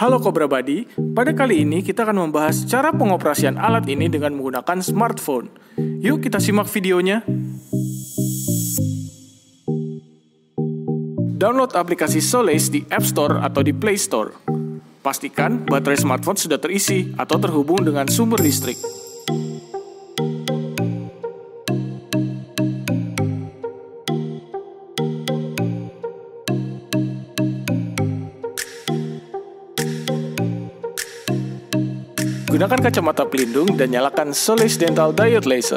Halo Cobra Buddy, pada kali ini kita akan membahas cara pengoperasian alat ini dengan menggunakan smartphone. Yuk kita simak videonya. Download aplikasi Solace di App Store atau di Play Store. Pastikan baterai smartphone sudah terisi atau terhubung dengan sumber listrik. Gunakan kacamata pelindung dan nyalakan Solace Dental Diode Laser.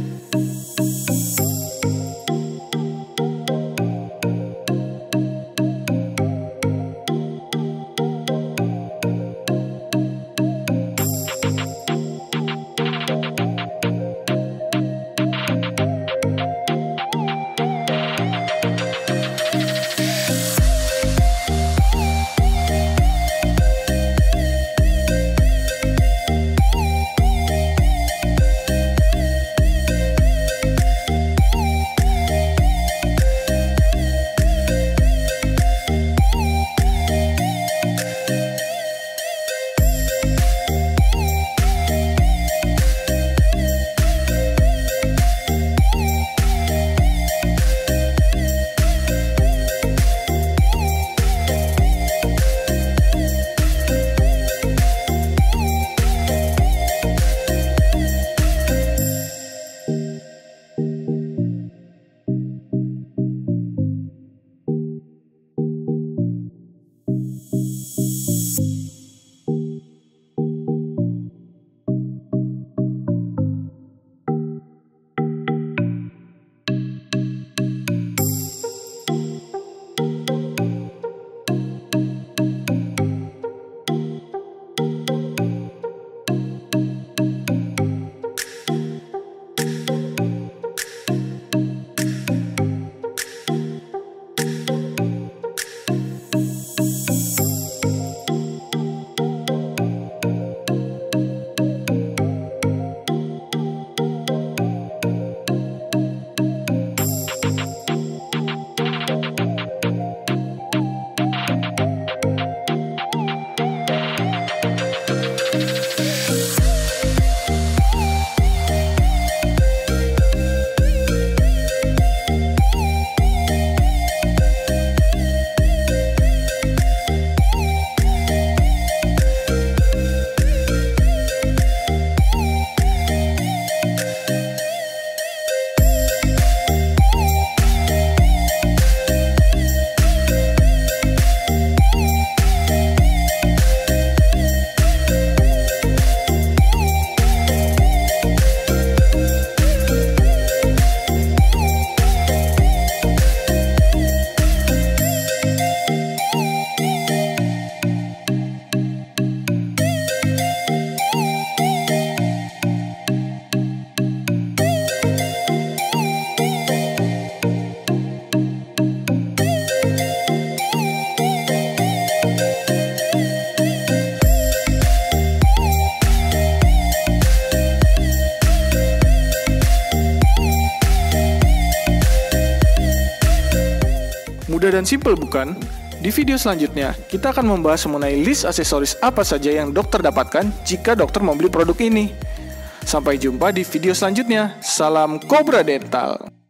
Mudah dan simpel bukan? Di video selanjutnya, kita akan membahas mengenai list aksesoris apa saja yang dokter dapatkan jika dokter membeli produk ini. Sampai jumpa di video selanjutnya. Salam Cobra Dental.